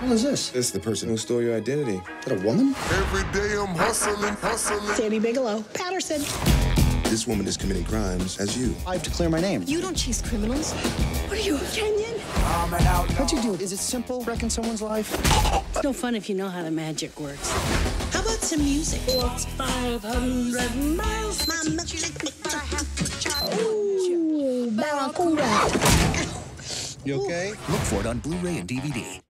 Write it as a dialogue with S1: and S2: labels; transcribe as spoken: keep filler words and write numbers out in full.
S1: What is this?
S2: This is the person who stole your identity.
S1: Is that a woman?
S3: Every day I'm hustling, hustling.
S4: Sandy Bigelow, Patterson.
S2: This woman is committing crimes as you.
S1: I have to clear my name.
S4: You don't chase criminals. What are you, Kenyan?
S1: What'd you do? Is it simple, wrecking someone's life?
S4: It's no fun if you know how the magic works. How about some music? What's five hundred miles? Mama, Ooh, Barracuda.
S1: You okay?
S5: Look for it on Blu-ray and D V D.